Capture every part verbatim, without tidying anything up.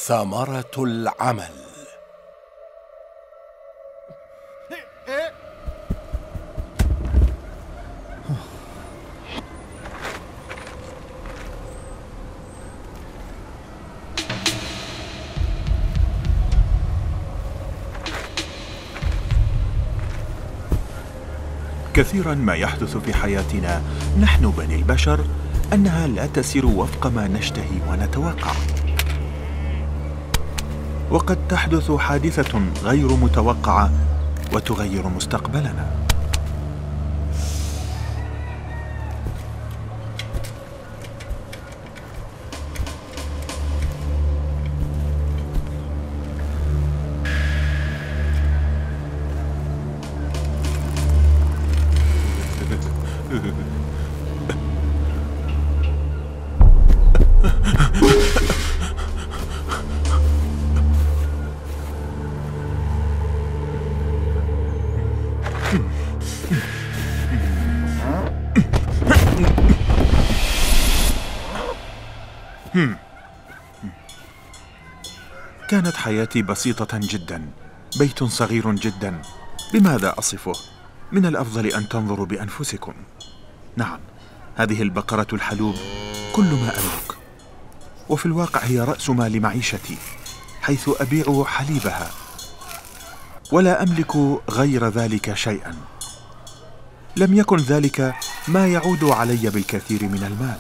ثمرة العمل. كثيرا ما يحدث في حياتنا نحن بني البشر أنها لا تسير وفق ما نشتهي ونتوقع، وقد تحدث حادثة غير متوقعة وتغير مستقبلنا. كانت حياتي بسيطة جدا، بيت صغير جدا. بماذا أصفه؟ من الأفضل أن تنظروا بأنفسكم. نعم، هذه البقرة الحلوب كل ما أملك، وفي الواقع هي رأس مال معيشتي، حيث أبيع حليبها، ولا أملك غير ذلك شيئا. لم يكن ذلك ما يعود علي بالكثير من المال.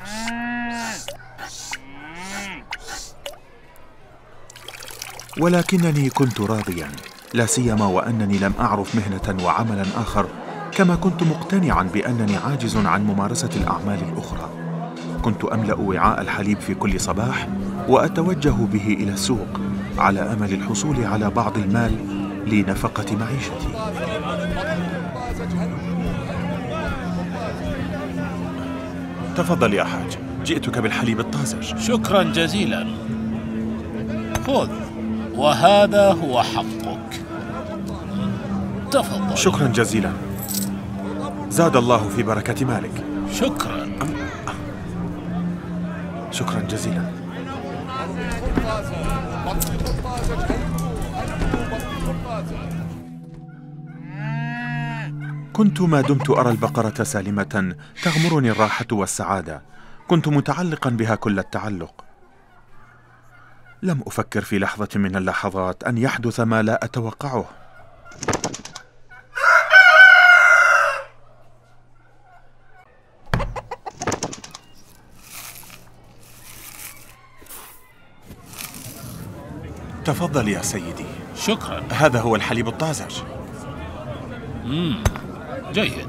ولكنني كنت راضيا، لا سيما وأنني لم أعرف مهنة وعملا آخر، كما كنت مقتنعا بأنني عاجز عن ممارسة الأعمال الأخرى. كنت أملأ وعاء الحليب في كل صباح وأتوجه به إلى السوق على أمل الحصول على بعض المال لنفقة معيشتي. تفضل يا حاج، جئتك بالحليب الطازج. شكرا جزيلا. خذ، وهذا هو حقك. تفضل. شكرا جزيلا، زاد الله في بركة مالك. شكرا. شكرا جزيلا. كنت ما دمت أرى البقرة سالمة تغمرني الراحة والسعادة. كنت متعلقا بها كل التعلق. لم أفكر في لحظة من اللحظات أن يحدث ما لا أتوقعه. تفضل يا سيدي. شكرا. هذا هو الحليب الطازج. مم. جيد.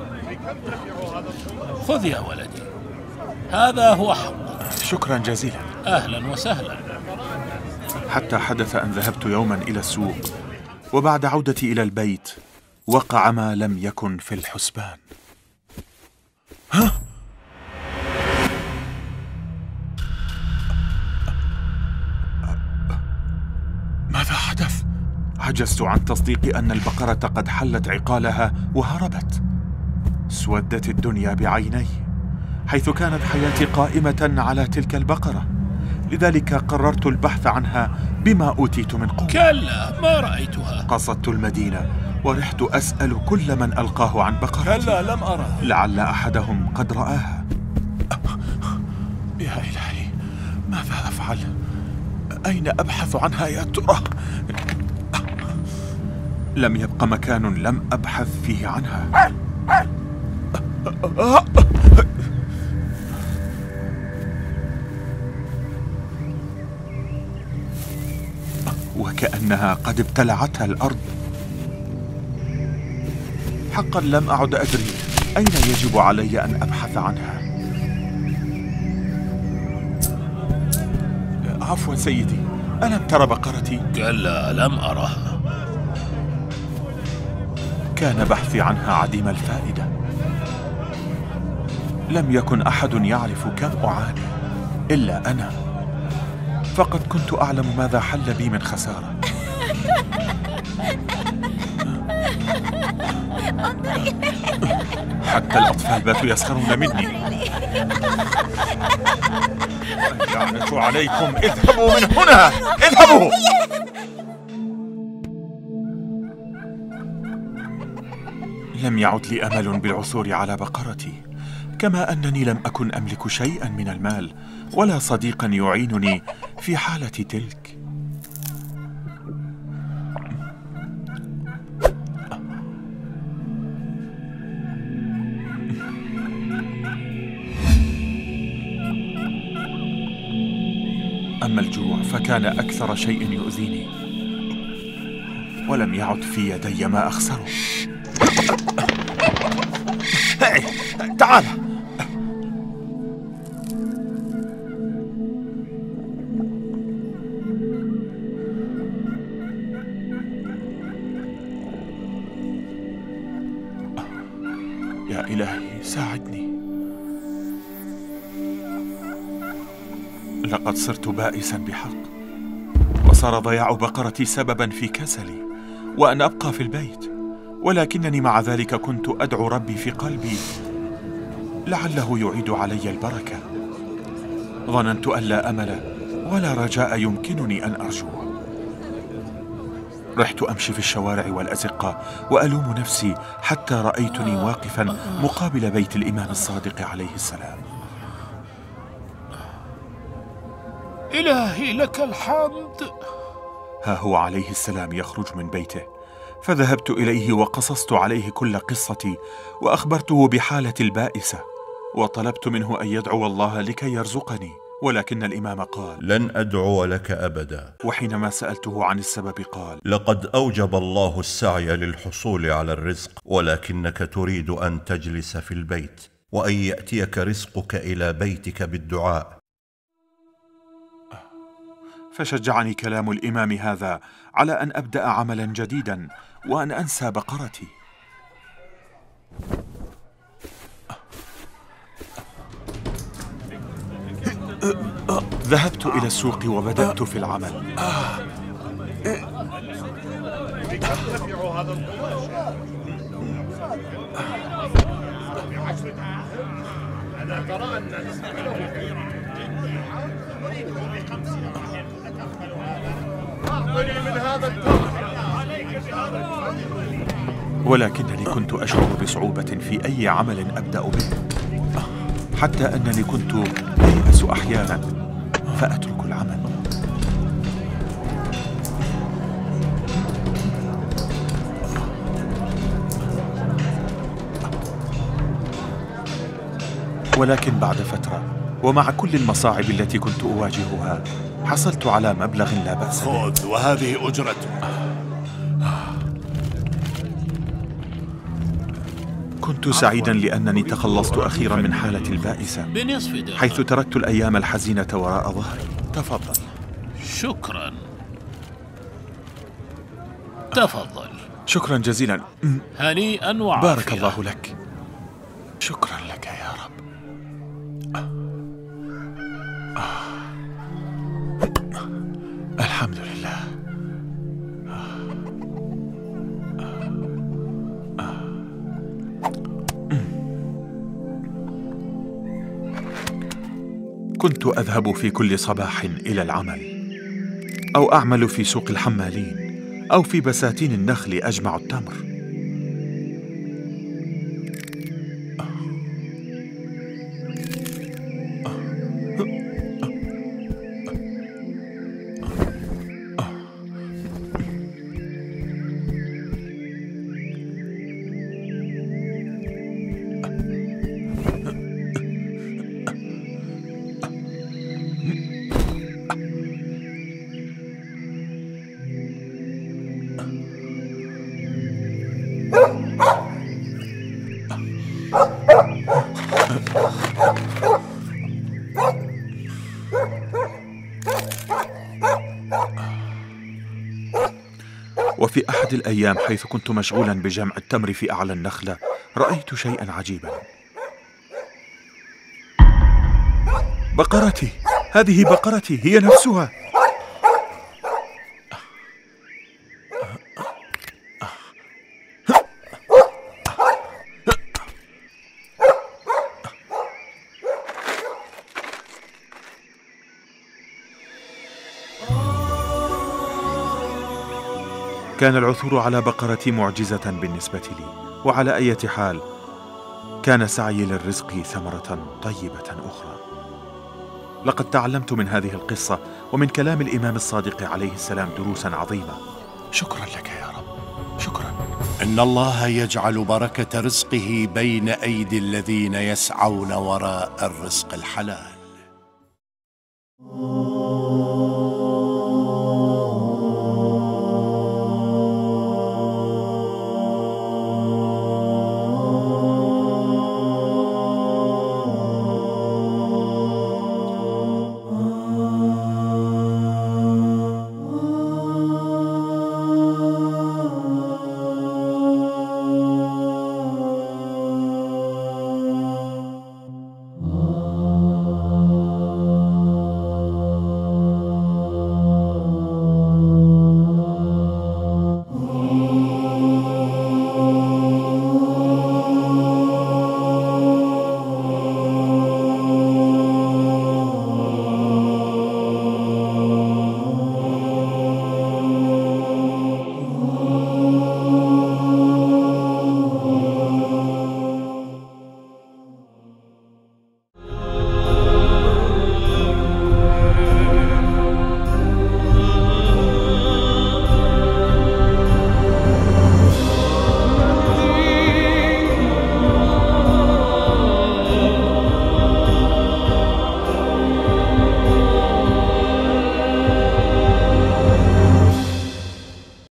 خذ يا ولدي، هذا هو حقك. شكرا جزيلا. أهلا وسهلا. حتى حدث أن ذهبت يوما إلى السوق، وبعد عودتي إلى البيت وقع ما لم يكن في الحسبان. ها؟ ماذا حدث؟ عجزت عن تصديق أن البقرة قد حلت عقالها وهربت. اسودت الدنيا بعيني، حيث كانت حياتي قائمة على تلك البقرة. لذلك قررت البحث عنها بما أوتيت من قوة. كلا، ما رأيتها. قصدت المدينة ورحت أسأل كل من ألقاه عن بقرتي. كلا، لم أرها. لعل أحدهم قد رآها. يا إلهي، ماذا أفعل؟ أين أبحث عنها يا ترى؟ لم يبق مكان لم أبحث فيه عنها. وكأنها قد ابتلعتها الأرض. حقا لم أعد أدري أين يجب علي أن أبحث عنها. عفوا سيدي، ألم ترى بقرتي؟ كلا، لم أرها. كان بحثي عنها عديم الفائدة. لم يكن أحد يعرف كم أعاني إلا أنا، فقد كنت أعلم ماذا حل بي من خسارة. حتى الأطفال باتوا يسخرون مني. اللعنة عليكم، اذهبوا من هنا، اذهبوا. لم يعد لي أمل بالعثور على بقرتي، كما أنني لم أكن أملك شيئا من المال ولا صديقا يعينني في حالة تلك. أما الجوع فكان أكثر شيء يؤذيني، ولم يعد في يدي ما أخسره. هاي تعال. يا إلهي ساعدني، لقد صرت بائسا بحق، وصار ضياع بقرتي سببا في كسلي وأن أبقى في البيت. ولكنني مع ذلك كنت أدعو ربي في قلبي لعله يعيد علي البركة. ظننت أن لا أمل ولا رجاء يمكنني أن أرجوه. رحت أمشي في الشوارع والأزقة وألوم نفسي حتى رأيتني واقفا مقابل بيت الإمام الصادق عليه السلام. إلهي لك الحمد. ها هو عليه السلام يخرج من بيته، فذهبت إليه وقصصت عليه كل قصتي وأخبرته بحالتي البائسة، وطلبت منه أن يدعو الله لكي يرزقني. ولكن الإمام قال: لن أدعو لك أبدا. وحينما سألته عن السبب قال: لقد أوجب الله السعي للحصول على الرزق، ولكنك تريد أن تجلس في البيت وأن يأتيك رزقك إلى بيتك بالدعاء. فشجعني كلام الإمام هذا على أن أبدأ عملا جديدا وأن أنسى بقرتي. ذهبت إلى السوق وبدأت في العمل. ولكنني كنت أشعر بصعوبة في أي عمل أبدأ به، حتى أنني كنت أيأس أحيانا فأترك العمل. ولكن بعد فترة ومع كل المصاعب التي كنت أواجهها حصلت على مبلغ لا بأس به. خذ وهذه أجرته. كنت سعيدا لأنني تخلصت أخيرا من حالتي البائسة، حيث تركت الأيام الحزينة وراء ظهري. تفضل. شكرا. تفضل. شكرا جزيلا. هنيئا وعافية. بارك الله لك. شكرا لك يا رب. الحمد لله. كنت أذهب في كل صباح إلى العمل، أو أعمل في سوق الحمالين، أو في بساتين النخل أجمع التمر. وفي أحد الأيام حيث كنت مشغولا بجمع التمر في أعلى النخلة رأيت شيئا عجيبا. بقرتي، هذه بقرتي هي نفسها. كان العثور على بقرتي معجزة بالنسبة لي، وعلى أي حال كان سعيي للرزق ثمرة طيبة أخرى. لقد تعلمت من هذه القصة ومن كلام الإمام الصادق عليه السلام دروسا عظيمة. شكرا لك يا رب، شكرا. إن الله يجعل بركة رزقه بين أيدي الذين يسعون وراء الرزق الحلال.